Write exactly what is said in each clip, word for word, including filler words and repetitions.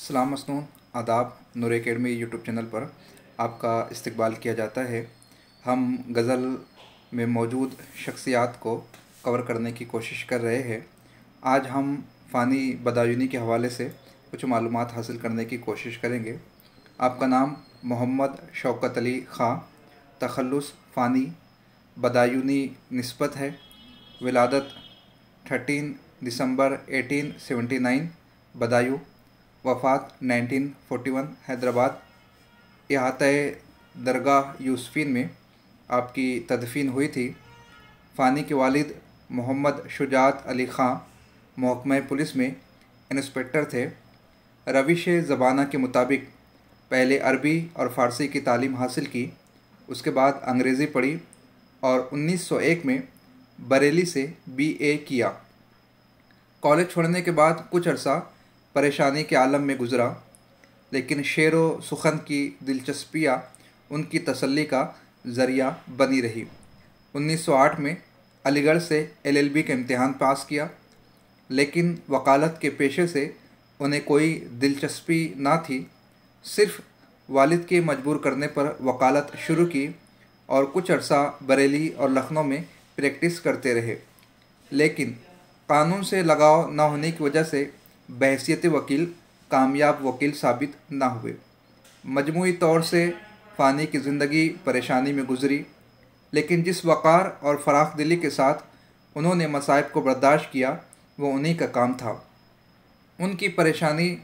सलाम मसनून आदाब। नूर academy YouTube channel पर आपका इस्तकबाल किया जाता है। हम गज़ल में मौजूद शख्सियात को कवर करने की कोशिश कर रहे हैं। आज हम फ़ानी बदायूनी के हवाले से कुछ मालूमात हासिल करने की कोशिश करेंगे। आपका नाम मोहम्मद शौकत अली ख़ां, तख़ल्लुस फ़ानी बदायूनी निस्बत है, विलादत thirteen December eighteen seventy nine Badaun, वफ़ात नाइनटीन फोर्टी वन हैदराबाद। इहाता-ए दरगाह यूसुफ़ीन में आपकी तदफ़ीन हुई थी। फ़ानी के वालिद मोहम्मद शुजाअत अली ख़ां महकमा पुलिस में इंस्पेक्टर थे। रविश ज़बाना के मुताबिक पहले अरबी और फ़ारसी की तालीम हासिल की, उसके बाद अंग्रेज़ी पढ़ी और उन्नीस सौ एक में बरेली से बी ए किया। कॉलेज छोड़ने के बाद कुछ अरसा परेशानी के आलम में गुज़रा, लेकिन शेर व सुखन की दिलचस्पियाँ उनकी तसल्ली का ज़रिया बनी रही। उन्नीस सौ आठ में अलीगढ़ से एल एल बी का इम्तिहान पास किया, लेकिन वकालत के पेशे से उन्हें कोई दिलचस्पी ना थी। सिर्फ़ वालिद के मजबूर करने पर वकालत शुरू की और कुछ अरसा बरेली और लखनऊ में प्रैक्टिस करते रहे, लेकिन कानून से लगाव न होने की वजह से बहैसियत वकील कामयाब वकील साबित ना हुए। मजमूई तौर से फ़ानी की ज़िंदगी परेशानी में गुज़री, लेकिन जिस वक़ार और फ़राख दिली के साथ उन्होंने मसाइब को बर्दाश्त किया, वो उन्हीं का काम था। उनकी परेशानी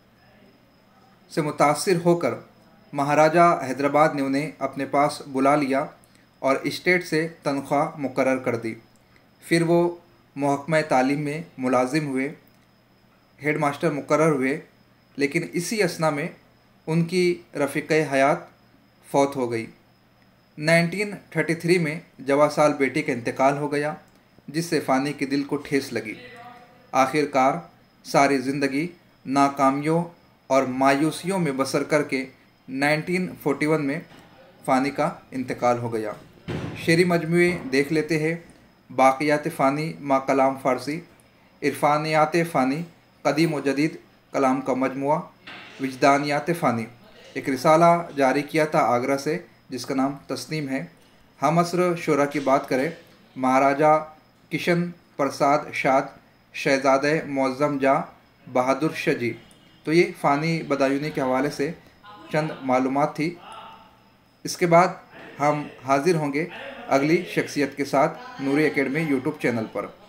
से मुतासिर होकर महाराजा हैदराबाद ने उन्हें अपने पास बुला लिया और स्टेट से तनख्वाह मुकर्रर कर दी। फिर वो महकमा तालीम में मुलाजिम हुए, हेड मास्टर मुकर्रर हुए, लेकिन इसी असना में उनकी रफ़ीक़े हयात फ़ौत हो गई। नाइनटीन थर्टी थ्री में जवा साल बेटी का इंतकाल हो गया, जिससे फ़ानी के दिल को ठेस लगी। आखिरकार सारी ज़िंदगी नाकामियों और मायूसियों में बसर करके नाइनटीन फोर्टी वन में फ़ानी का इंतकाल हो गया। शेरी मजमूए देख लेते हैं। बाक़ियात फ़ानी मा कलाम फ़ारसी, इरफ़ानियात फ़ानी क़दीम व जदीद कलाम का मजमुआ, विजदानियात फ़ानी, एक रिसाला जारी किया था आगरा से जिसका नाम तस्नीम है। हम असर शुरा की बात करें, महाराजा किशन प्रसाद शाद शहज़ादे मुअज़्ज़म जा बहादुर शाह जी। तो ये फ़ानी बदायूनी के हवाले से चंद मालूमात थी। इसके बाद हम हाज़िर होंगे अगली शख्सियत के साथ नूर एकेडमी यूट्यूब चैनल पर।